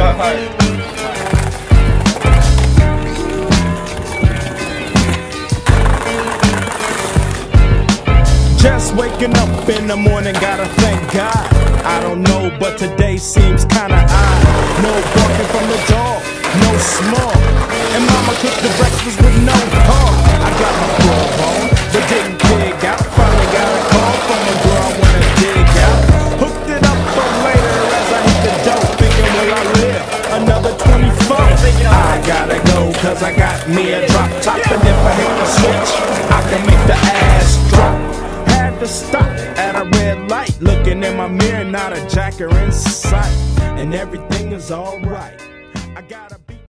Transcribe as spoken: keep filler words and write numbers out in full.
Just waking up in the morning, gotta thank God. I don't know, but today seems kinda odd. No barking from the dog, no small. And mama cooked the breakfast with no hog. I got my grub on, but didn't dig out. Finally got a call from a girl I wanna dig out. Hooked it up for later as I hit the dope, thinking will I live another twenty-four? I gotta go, cause I got me a drop top. And if I hit the switch, I can make the ass drop. To stop at a red light, looking in my mirror, not a jacker in sight, and everything is alright.